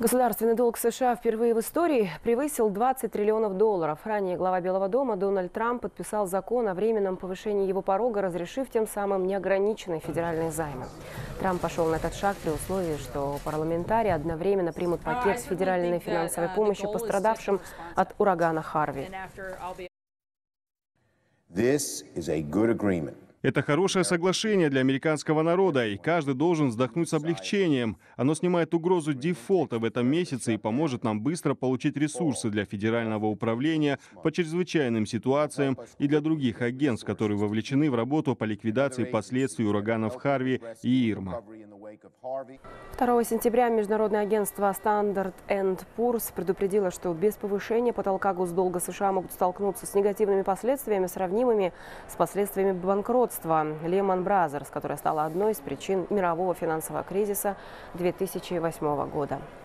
Государственный долг США впервые в истории превысил 20 триллионов долларов. Ранее глава Белого дома Дональд Трамп подписал закон о временном повышении его порога, разрешив тем самым неограниченные федеральные займы. Трамп пошел на этот шаг при условии, что парламентарии одновременно примут пакет с федеральной финансовой помощью пострадавшим от урагана Харви. Это хорошее соглашение для американского народа, и каждый должен вздохнуть с облегчением. Оно снимает угрозу дефолта в этом месяце и поможет нам быстро получить ресурсы для федерального управления по чрезвычайным ситуациям и для других агентств, которые вовлечены в работу по ликвидации последствий ураганов Харви и Ирма. 2 сентября международное агентство Standard & Poor's предупредило, что без повышения потолка госдолга США могут столкнуться с негативными последствиями, сравнимыми с последствиями банкротства Lehman Brothers, которая стала одной из причин мирового финансового кризиса 2008 года.